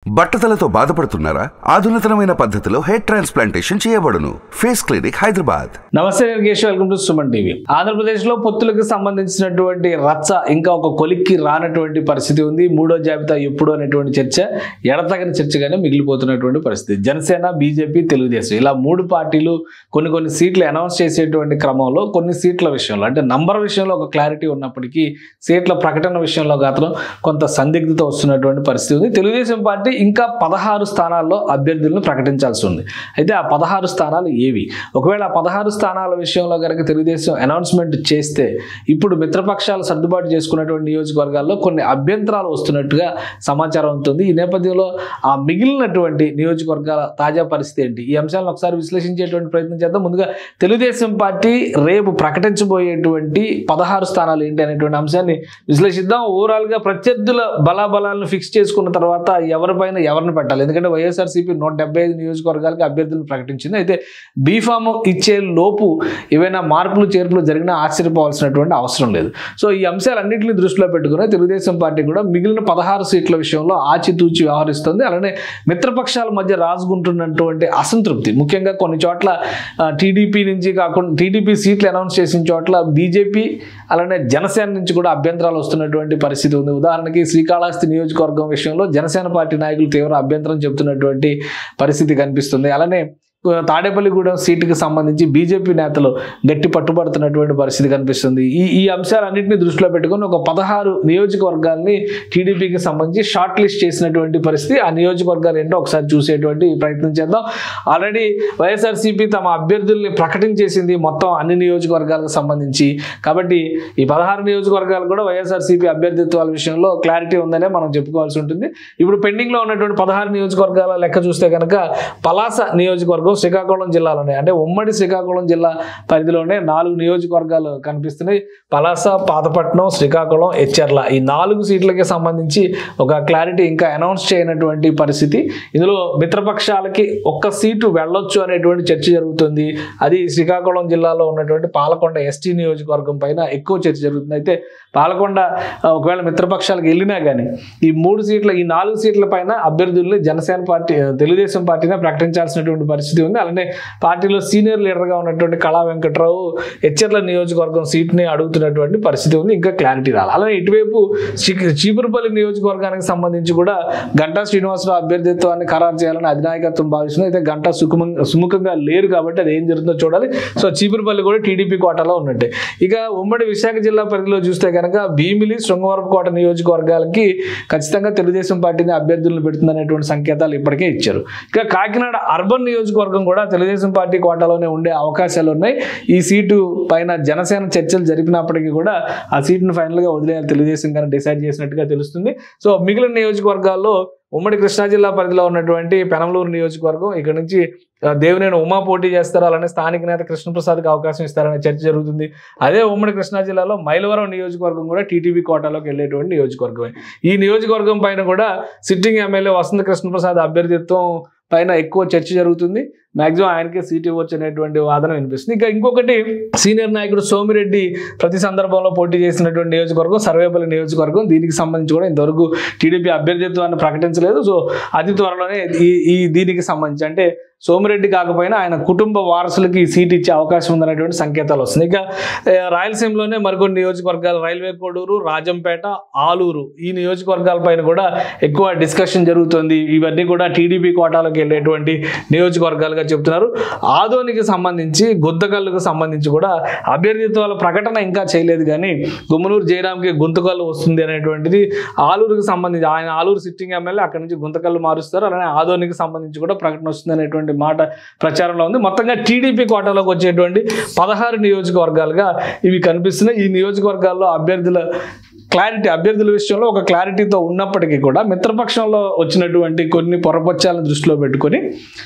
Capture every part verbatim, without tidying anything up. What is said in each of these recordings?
బట్టతలతో బాధపడుతున్నారా? ఆధునితనమైన పద్ధతిలో హెయిర్ ట్రాన్స్ప్లాంటేషన్ చేయబడును. Face clinic Hyderabad. నమస్తే, నేను Keshav. Welcome to Suman TV. Andhra Pradesh లో పొత్తులకు సంబంధించినటువంటి రచ్చ ఇంకా ఒక కొలిక్కి రానటువంటి పరిస్థితి ఉంది. మూడో జాబితా ఎప్పుడు అనేటువంటి చర్చ ఎడతగని చర్చగానే మిగిలిపోతున్నటువంటి పరిస్థితి. జనసేన, బీజేపీ, తెలుగుదేశం ఇలా మూడు పార్టీలు కొన్ని కొన్ని సీట్లు అనౌన్స్ చేసేటువంటి క్రమంలో కొన్ని సీట్ల విషయంలో అంటే నంబర్ విషయంలో ఒక క్లారిటీ ఉన్నప్పటికీ సీట్ల ప్రకటన విషయంలో మాత్రం కొంత సందిగ్ధత వస్తున్నటువంటి పరిస్థితి ఉంది. తెలుగుదేశం పార్టీ ఇంకా పదహారు స్థానాల్లో అభ్యర్థులను ప్రకటించాల్సి ఉంది. అయితే ఆ పదహారు స్థానాలు ఏవి? ఒకవేళ ఆ పదహారు స్థానాల విషయంలో కనుక తెలుగుదేశం అనౌన్స్మెంట్ చేస్తే ఇప్పుడు మిత్రపక్షాలు సర్దుబాటు చేసుకున్నటువంటి నియోజకవర్గాల్లో కొన్ని అభ్యంతరాలు వస్తున్నట్టుగా సమాచారం ఉంటుంది. ఈ నేపథ్యంలో ఆ మిగిలినటువంటి నియోజకవర్గాల తాజా పరిస్థితి ఏంటి? ఈ అంశాలను ఒకసారి విశ్లేషించేటువంటి ప్రయత్నం చేద్దాం. ముందుగా తెలుగుదేశం పార్టీ రేపు ప్రకటించబోయేటువంటి పదహారు స్థానాలు ఏంటి అనేటువంటి అంశాన్ని విశ్లేషిద్దాం. ఓవరాల్గా ప్రత్యర్థుల బలాబలాలను ఫిక్స్ చేసుకున్న తర్వాత ఎవరిపైన ఎవరిని పెట్టాలి? ఎందుకంటే వైఎస్ఆర్సీపీ నూట డెబ్బై ఐదు నియోజకవర్గాలకి అభ్యర్థులను ప్రకటించింది. అయితే బీఫామ్ ఇచ్చే లోపు ఏవైనా మార్పులు చేర్పులు జరిగినా ఆశ్చర్యపోవాల్సినటువంటి అవసరం లేదు. సో ఈ అంశాలన్నింటినీ దృష్టిలో పెట్టుకుని తెలుగుదేశం పార్టీ కూడా మిగిలిన పదహారు సీట్ల విషయంలో ఆచితూచి వ్యవహరిస్తుంది. అలానే మిత్రపక్షాల మధ్య రాజుకుంటున్నటువంటి అసంతృప్తి, ముఖ్యంగా కొన్ని చోట్ల టీడీపీ నుంచి కాకుండా టీడీపీ సీట్లు అనౌన్స్ చేసిన చోట్ల బీజేపీ అలానే జనసేన నుంచి కూడా అభ్యంతరాలు వస్తున్నటువంటి పరిస్థితి ఉంది. ఉదాహరణకి శ్రీకాళహస్తి నియోజకవర్గం విషయంలో జనసేన పార్టీ నాయకులు తీవ్ర అభ్యంతరం చెబుతున్నటువంటి పరిస్థితి కనిపిస్తుంది. అలానే తాడేపల్లిగూడెం సీటుకి సంబంధించి బీజేపీ నేతలు గట్టి పట్టుబడుతున్నటువంటి పరిస్థితి కనిపిస్తుంది. ఈ ఈ అంశాలన్నింటినీ దృష్టిలో పెట్టుకుని ఒక పదహారు నియోజకవర్గాల్ని టీడీపీకి సంబంధించి షార్ట్ లిస్ట్ చేసినటువంటి పరిస్థితి. ఆ నియోజకవర్గాలు ఏంటో ఒకసారి చూసేటువంటి ప్రయత్నం చేద్దాం. ఆల్రెడీ వైఎస్ఆర్సీపీ తమ అభ్యర్థుల్ని ప్రకటించేసింది మొత్తం అన్ని నియోజకవర్గాలకు సంబంధించి. కాబట్టి ఈ పదహారు నియోజకవర్గాలు కూడా వైఎస్ఆర్సీపీ అభ్యర్థిత్వాల విషయంలో క్లారిటీ ఉందనే మనం చెప్పుకోవాల్సి ఉంటుంది. ఇప్పుడు పెండింగ్లో ఉన్నటువంటి పదహారు నియోజకవర్గాల లెక్క చూస్తే కనుక పలాస నియోజకవర్గం శ్రీకాకుళం జిల్లాలోనే అంటే ఉమ్మడి శ్రీకాకుళం జిల్లా పరిధిలోనే నాలుగు నియోజకవర్గాలు కనిపిస్తున్నాయి. పలాస, పాతపట్నం, శ్రీకాకుళం, ఎచ్చెర్ల ఈ నాలుగు సీట్లకి సంబంధించి ఒక క్లారిటీ ఇంకా అనౌన్స్ చేయనటువంటి పరిస్థితి. ఇందులో మిత్రపక్షాలకి ఒక్క సీటు వెళ్ళొచ్చు అనేటువంటి చర్చ జరుగుతుంది. అది శ్రీకాకుళం జిల్లాలో ఉన్నటువంటి పాలకొండ ఎస్టీ నియోజకవర్గం పైన ఎక్కువ చర్చ జరుగుతుంది. అయితే పాలకొండ ఒకవేళ మిత్రపక్షాలకు వెళ్ళినా కానీ ఈ మూడు సీట్ల ఈ నాలుగు సీట్ల పైన అభ్యర్థుల్ని జనసేన పార్టీ తెలుగుదేశం పార్టీనే ప్రకటించాల్సినటువంటి పరిస్థితి ఉంది. అలానే పార్టీలో సీనియర్ లీడర్గా ఉన్నటువంటి కళా వెంకట్రావు ఎచ్చెర్ల నియోజకవర్గం సీట్ని అడుగుతున్నటువంటి పరిస్థితి ఉంది. ఇంకా క్లారిటీ రాలి. అలానే ఇటువైపు చీపురుపల్లి నియోజకవర్గానికి సంబంధించి కూడా గంటా శ్రీనివాసరావు అభ్యర్థిత్వాన్ని ఖరారు చేయాలని అధినాయకత్వం భావిస్తుంది. అయితే గంటా సుఖమంగా సుముఖంగా లేరు కాబట్టి అది ఏం జరుగుతుందో చూడాలి. సో చీపురుపల్లి కూడా టీడీపీ కోటాలో ఉన్నట్టే. ఇక ఉమ్మడి విశాఖ జిల్లా పరిధిలో చూస్తే కనుక భీమిలి, శృంగవరపుకోట నియోజకవర్గాలకి ఖచ్చితంగా తెలుగుదేశం పార్టీని అభ్యర్థులను పెడుతుందనేటువంటి సంకేతాలు ఇప్పటికే ఇచ్చారు. ఇక కాకినాడ అర్బన్ నియోజకవర్గం కూడా తెలుగుదేశం పార్టీ కోటాలోనే ఉండే అవకాశాలు ఉన్నాయి. ఈ సీటు పైన జనసేన చర్చలు జరిపినప్పటికీ కూడా ఆ సీటును ఫైనల్ గా వదిలేయాలి తెలుగుదేశం కానీ డిసైడ్ చేసినట్టుగా తెలుస్తుంది. సో మిగిలిన నియోజకవర్గాల్లో ఉమ్మడి కృష్ణా జిల్లా పరిధిలో ఉన్నటువంటి పెనంలూరు నియోజకవర్గం, ఇక్కడ నుంచి దేవినేని ఉమా పోటీ చేస్తారు. అలానే స్థానిక నేత కృష్ణప్రసాద్కి అవకాశం ఇస్తారనే చర్చ జరుగుతుంది. అదే ఉమ్మడి కృష్ణా జిల్లాలో మైలవరం నియోజకవర్గం కూడా టీటీపీ కోటాలోకి వెళ్ళేటువంటి నియోజకవర్గమే. ఈ నియోజకవర్గం పైన కూడా సిట్టింగ్ ఎమ్మెల్యే వసంత కృష్ణప్రసాద్ అభ్యర్థిత్వం పైన ఎక్కువ చర్చ జరుగుతుంది. మాక్సిమం ఆయనకే సీట్ ఇవ్వచ్చు అనేటువంటి వాదన వినిపిస్తుంది. ఇంకా ఇంకొకటి సీనియర్ నాయకుడు సోమిరెడ్డి ప్రతి సందర్భంలో పోటీ చేసినటువంటి నియోజకవర్గం సర్వేపల్లి నియోజకవర్గం. దీనికి సంబంధించి కూడా ఇంతవరకు టీడీపీ అభ్యర్థిత్వాన్ని ప్రకటించలేదు. సో అతి త్వరలోనే ఈ ఈ దీనికి సంబంధించి అంటే సోమిరెడ్డి కాకపోయినా ఆయన కుటుంబ వారసులకి ఈ సీట్ ఇచ్చే అవకాశం ఉందనేటువంటి సంకేతాలు వస్తున్నాయి. ఇక రాయలసీమలోనే మరికొన్ని నియోజకవర్గాలు రైల్వే కోడూరు, రాజంపేట, ఆలూరు ఈ నియోజకవర్గాల పైన కూడా ఎక్కువ డిస్కషన్ జరుగుతుంది. ఇవన్నీ కూడా టీడీపీ కోటాలకు వెళ్ళేటువంటి నియోజకవర్గాలుగా చెప్తున్నారు. ఆదోనికి సంబంధించి గుంతకల్లుకు సంబంధించి కూడా అభ్యర్థిత్వాల ప్రకటన ఇంకా చేయలేదు కానీ గుమ్మనూరు జయరాంకి గుంతకల్లు వస్తుంది అనేటువంటిది ఆలూరుకి సంబంధించి ఆయన ఆలూరు సిట్టింగ్ ఎమ్మెల్యే అక్కడి నుంచి గుంతకల్లు మారుస్తారు. అలానే ఆదోనికి సంబంధించి కూడా ప్రకటన వస్తుంది అనేటువంటి మాట ప్రచారంలో ఉంది. మొత్తంగా టీడీపీ కోటాలోకి వచ్చేటువంటి పదహారు నియోజకవర్గాలుగా ఇవి కనిపిస్తున్నాయి. ఈ నియోజకవర్గాల్లో అభ్యర్థుల క్లారిటీ అభ్యర్థుల విషయంలో ఒక క్లారిటీతో ఉన్నప్పటికీ కూడా మిత్రపక్షంలో వచ్చినటువంటి కొన్ని పొరపచ్చాలను దృష్టిలో పెట్టుకొని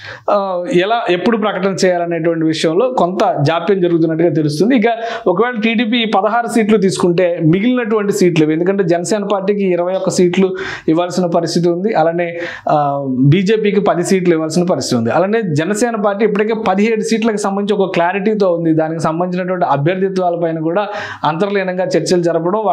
ఎలా ఎప్పుడు ప్రకటన చేయాలనేటువంటి విషయంలో కొంత జాప్యం జరుగుతున్నట్టుగా తెలుస్తుంది. ఇక ఒకవేళ టీడీపీ పదహారు సీట్లు తీసుకుంటే మిగిలినటువంటి సీట్లు ఎందుకంటే జనసేన పార్టీకి ఇరవై ఒక్క సీట్లు ఇవ్వాల్సిన పరిస్థితి ఉంది. అలానే బీజేపీకి పది సీట్లు ఇవ్వాల్సిన పరిస్థితి ఉంది. అలానే జనసేన పార్టీ ఇప్పటికే పదిహేడు సీట్లకు సంబంధించి ఒక క్లారిటీతో ఉంది. దానికి సంబంధించినటువంటి అభ్యర్థిత్వాలపైన కూడా అంతర్లీనంగా చర్చలు జరపడం వాళ్ళందరికీ కూడా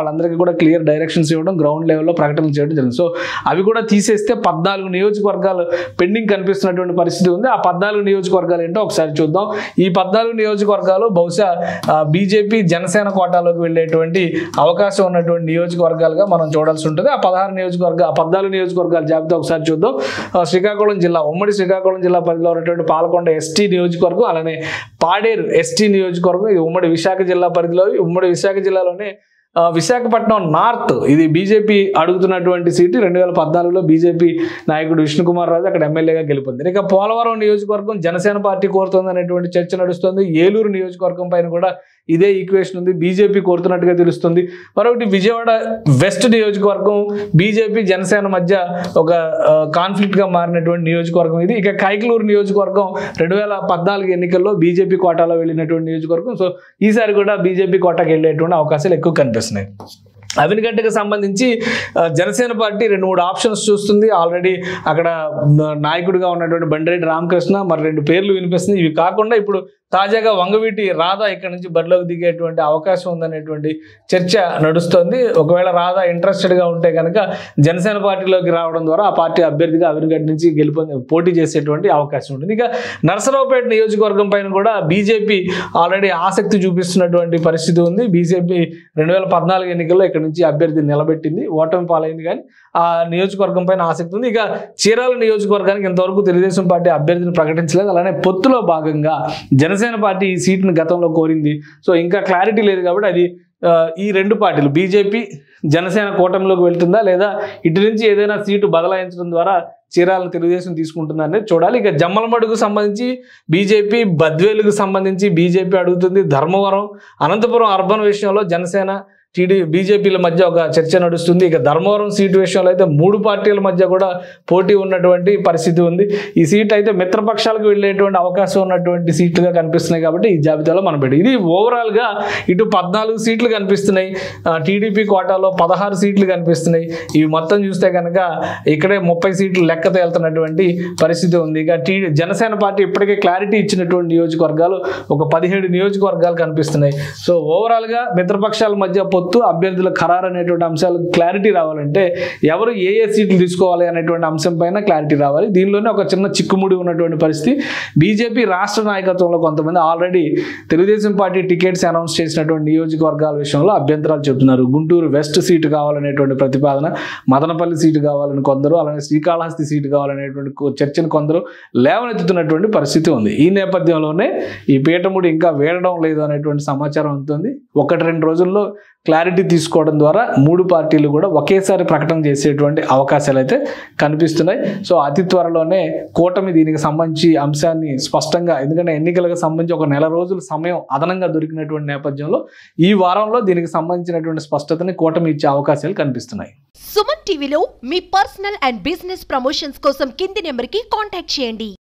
కూడా క్లియర్ డైరెక్షన్స్ ఇవ్వడం, గ్రౌండ్ లెవెల్లో ప్రకటనలు చేయడం జరిగింది. సో అవి కూడా తీసేస్తే పద్నాలుగు నియోజకవర్గాలు పెండింగ్ కనిపిస్తున్నటువంటి పరిస్థితి ఉంది. ఆ పద్నాలుగు నియోజకవర్గాలు ఏంటో ఒకసారి చూద్దాం. ఈ పద్నాలుగు నియోజకవర్గాలు బహుశా బీజేపీ జనసేన కోటాలోకి వెళ్ళేటువంటి అవకాశం ఉన్నటువంటి నియోజకవర్గాలుగా మనం చూడాల్సి ఉంటుంది. ఆ పదహారు నియోజకవర్గ ఆ పద్నాలుగు నియోజకవర్గాల జాబితా ఒకసారి చూద్దాం. శ్రీకాకుళం జిల్లా, ఉమ్మడి శ్రీకాకుళం జిల్లా పరిధిలో ఉన్నటువంటి పాలకొండ ఎస్టీ నియోజకవర్గం, అలానే పాడేరు ఎస్టీ నియోజకవర్గం, ఇది ఉమ్మడి విశాఖ జిల్లా పరిధిలో, ఉమ్మడి విశాఖ జిల్లాలోనే విశాఖపట్నం నార్త్, ఇది బీజేపీ అడుగుతున్నటువంటి సీటు. రెండు వేల పద్నాలుగులో బీజేపీ నాయకుడు విష్ణుకుమార్ రాజు అక్కడ ఎమ్మెల్యేగా గెలుపొంది. ఇక పోలవరం నియోజకవర్గం జనసేన పార్టీ కోరుతుంది అనేటువంటి చర్చ నడుస్తుంది. ఏలూరు నియోజకవర్గం పైన కూడా ఇదే ఈక్వేషన్ ఉంది, బీజేపీ కోరుతున్నట్టుగా తెలుస్తుంది. మరొకటి విజయవాడ వెస్ట్ నియోజకవర్గం బీజేపీ జనసేన మధ్య ఒక కాన్ఫ్లిక్ట్గా మారినటువంటి నియోజకవర్గం ఇది. ఇక కైకలూరు నియోజకవర్గం రెండు వేల పద్నాలుగు ఎన్నికల్లో బీజేపీ కోటాలో వెళ్ళినటువంటి నియోజకవర్గం. సో ఈసారి కూడా బీజేపీ కోటాకి వెళ్ళేటువంటి అవకాశాలు ఎక్కువ కనిపిస్తున్నాయి. అవినిగడ్డకు సంబంధించి జనసేన పార్టీ రెండు మూడు ఆప్షన్స్ చూస్తుంది. ఆల్రెడీ అక్కడ నాయకుడిగా ఉన్నటువంటి బండిరెడ్డి రామకృష్ణ, మరి రెండు పేర్లు వినిపిస్తుంది. ఇవి కాకుండా ఇప్పుడు తాజాగా వంగవీటి రాధా ఇక్కడ నుంచి బరిలోకి దిగేటువంటి అవకాశం ఉందనేటువంటి చర్చ నడుస్తుంది. ఒకవేళ రాధా ఇంట్రెస్టెడ్గా ఉంటే కనుక జనసేన పార్టీలోకి రావడం ద్వారా ఆ పార్టీ అభ్యర్థిగా అవినిగడ్డ నుంచి గెలుపొంది పోటీ చేసేటువంటి అవకాశం ఉంటుంది. ఇక నరసరావుపేట నియోజకవర్గం పైన కూడా బీజేపీ ఆల్రెడీ ఆసక్తి చూపిస్తున్నటువంటి పరిస్థితి ఉంది. బీజేపీ రెండు వేల పద్నాలుగు ఎన్నికల్లో ఇక్కడ నుంచి అభ్యర్థిని నిలబెట్టింది, ఓటమి పాలైంది, కానీ ఆ నియోజకవర్గం పైన ఆసక్తి ఉంది. ఇక చీరాల నియోజకవర్గానికి ఇంతవరకు తెలుగుదేశం పార్టీ అభ్యర్థిని ప్రకటించలేదు. అలానే పొత్తులో భాగంగా జనసేన పార్టీ ఈ సీట్ను గతంలో కోరింది. సో ఇంకా క్లారిటీ లేదు కాబట్టి అది ఈ రెండు పార్టీలు బీజేపీ జనసేన కూటమిలోకి వెళ్తుందా, లేదా ఇటు నుంచి ఏదైనా సీటు బదలాయించడం ద్వారా చీరాలను తెలుగుదేశం తీసుకుంటుందా అనేది చూడాలి. ఇక జమ్మలమడుగుకు సంబంధించి బీజేపీ, బద్వేలుకు సంబంధించి బీజేపీ అడుగుతుంది. ధర్మవరం, అనంతపురం అర్బన్ విషయంలో జనసేన టీడీ బీజేపీల మధ్య ఒక చర్చ నడుస్తుంది. ఇక ధర్మవరం సీటు విషయంలో అయితే మూడు పార్టీల మధ్య కూడా పోటీ ఉన్నటువంటి పరిస్థితి ఉంది. ఈ సీట్ అయితే మిత్రపక్షాలకు వెళ్ళేటువంటి అవకాశం ఉన్నటువంటి సీట్లుగా కనిపిస్తున్నాయి కాబట్టి ఈ జాబితాలో మనం పెట్టి ఇది ఓవరాల్గా ఇటు పద్నాలుగు సీట్లు కనిపిస్తున్నాయి, టీడీపీ కోటాలో పదహారు సీట్లు కనిపిస్తున్నాయి. ఇవి మొత్తం చూస్తే కనుక ఇక్కడే ముప్పై సీట్లు లెక్క తేలుతున్నటువంటి పరిస్థితి ఉంది. ఇక టీ జనసేన పార్టీ ఇప్పటికే క్లారిటీ ఇచ్చినటువంటి నియోజకవర్గాలు ఒక పదిహేడు నియోజకవర్గాలు కనిపిస్తున్నాయి. సో ఓవరాల్గా మిత్రపక్షాల మధ్య పొత్తు, అభ్యర్థుల ఖరారు అనేటువంటి అంశాలు క్లారిటీ రావాలంటే ఎవరు ఏ ఏ సీట్లు తీసుకోవాలి అనేటువంటి అంశం పైన క్లారిటీ రావాలి. దీనిలోనే ఒక చిన్న చిక్కుముడి ఉన్నటువంటి పరిస్థితి. బీజేపీ రాష్ట్ర నాయకత్వంలో కొంతమంది already Telugu Desam party tickets announce చేసినటువంటి నియోజకవర్గాల విషయంలో అభ్యంతరాలు చెబుతున్నారు. గుంటూరు వెస్ట్ సీటు కావాలనేటువంటి ప్రతిపాదన, మదనపల్లి సీటు కావాలని కొందరు, అలానే శ్రీకాళహస్తి సీటు కావాలనేటువంటి చర్చను కొందరు లేవనెత్తుతున్నటువంటి పరిస్థితి ఉంది. ఈ నేపథ్యంలోనే ఈ పీఠముడి ఇంకా వేయడం లేదు అనేటువంటి సమాచారం ఉంటుంది. ఒకటి రెండు రోజుల్లో క్లారిటీ తీసుకోవడం ద్వారా మూడు పార్టీలు కూడా ఒకేసారి ప్రకటన చేసేటువంటి అవకాశాలు అయితే కనిపిస్తున్నాయి. సో అతి త్వరలోనే కూటమి దీనికి సంబంధించి అంశాన్ని స్పష్టంగా, ఎందుకంటే ఎన్నికలకు సంబంధించి ఒక నెల రోజుల సమయం అదనంగా దొరికినటువంటి నేపథ్యంలో ఈ వారంలో దీనికి సంబంధించినటువంటి స్పష్టతని కూటమి ఇచ్చే అవకాశాలు కనిపిస్తున్నాయి. సుమన్ టీవీలో మీ పర్సనల్ అండ్ బిజినెస్ ప్రమోషన్స్ కోసం కింది నెంబర్కి కాంటాక్ట్ చేయండి.